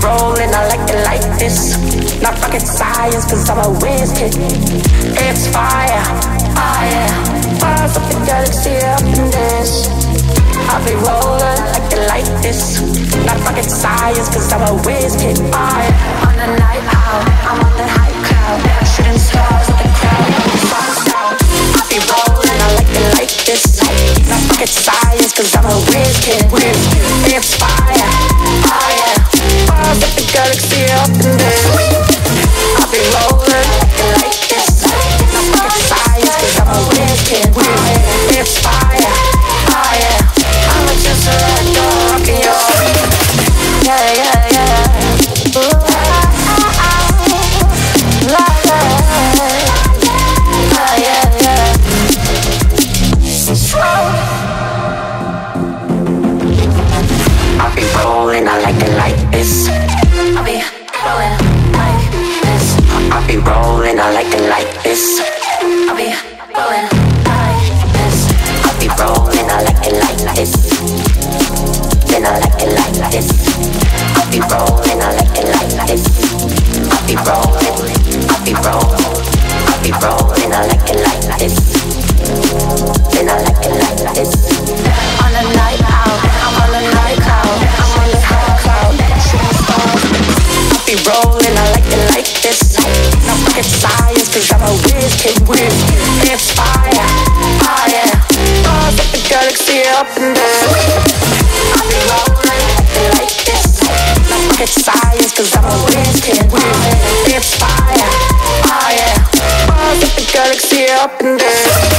rolling, I like this. Not rocket science, cause I'm a Wizkid. It's fire, fire. Bars of the galaxy up in this. I'll be rolling like this. Not rocket science, cause I'm a Wizkid. Fire. On the night out, I'm on the high cloud. Shooting stars at the crowd, songs out. I'll be rolling, I like this. Not rocket science, cause I'm a Wizkid. It's fire, fire. Bars of the galaxy up in this. I'll be rolling like this. Not rocket science, cause I'm a Wizkid. It's fire, fire. I'ma just let go of you. Yeah, yeah, yeah. Ooh, yeah, yeah. I'll be rolling, I like this. I'll be rolling like this. I'll be rolling, I like this. I'll be rolling like this. I'll be rolling, I like this. Then I like this. I'll be rolling, I like this. I'll be rolling, I'll be rolling, I'll be rolling, I like this. Then I like this. On the night out, I'm on the night cloud, I'm on the high cloud, shooting stars. I'll be rolling, I like this. Not rocket science, cause I'm a Wizkid. It's fire, fire. Bars of the galaxy up in there. I'll be rolling like this. Not rocket science, cause I'm a Wizkid. It's fire, fire. Bars of the galaxy up in there.